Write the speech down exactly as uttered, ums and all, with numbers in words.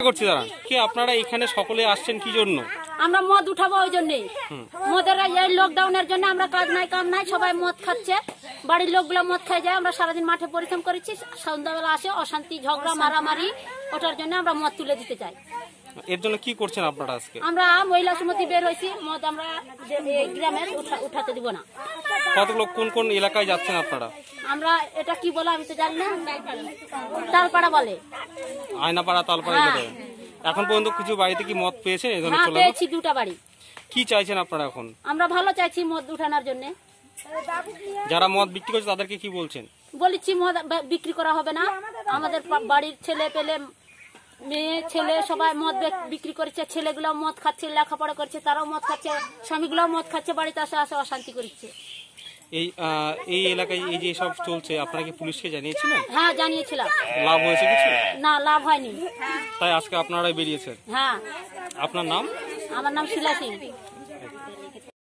করছি দাঁড়ান, কি আপনারা এখানে সকলে আসছেন কি জন্য? আমরা মদ উঠাবো ওই জন্যই। মদের এই লকডাউনের জন্য আমরা কাজ নাই কাম নাই, সবাই মদ খাচ্ছে, বাড়ির লোকগুলো মদ খাই যায়। আমরা সারাদিন মাঠে পরিশ্রম করেছি, সন্ধ্যাবেলা আসে অশান্তি ঝগড়া মারামারি, ওটার জন্য আমরা মদ তুলে দিতে চাই। এর জন্য কি করছেন আপনারা আজকে? আমরা মহিলা সমিতি বের হয়েছি, মদ আমরা গ্রামের উঠাতে দিব না। কত লোক কোন কোন এলাকায় যাচ্ছেন আপনারা? আমরা এটা কি বলে আমি তো জানি না, তালপাড়া বলে, আয়নাপাড়া তালপাড়া। এখন পর্যন্ত কিছু বাড়িতে কি মদ পেয়েছেন? এই জন্য চলে পেয়েছি দুটা বাড়ি। কি চাইছেন আপনারা এখন? আমরা ভালো চাইছি মদ উঠানোর জন্য। যারা মদ বিক্রি করছে তাদেরকে কি বলছেন? বলেছি মদ বিক্রি করা হবে না, আমাদের বাড়ির ছেলে পেলে মেয়ে ছেলে সবাই মদ বিক্রি করছে, ছেলেগুলো মদ খাচ্ছে, লেখাপড়া করছে, তারাও মদ খাচ্ছে, স্বামীগুলো মদ খাচ্ছে, বাড়িতে আসে আসে অশান্তি করছে। এই এই এলাকায় এই যে সব চলছে, আপনারা কি পুলিশকে জানিয়েছিলেন? হ্যাঁ জানিয়েছিলাম। লাভ হয়েছে কিছু? না, লাভ হয়নি। তাই আজকে আপনারাই বেরিয়েছেন? হ্যাঁ। আপনার নাম? আমার নাম শিলা সিং।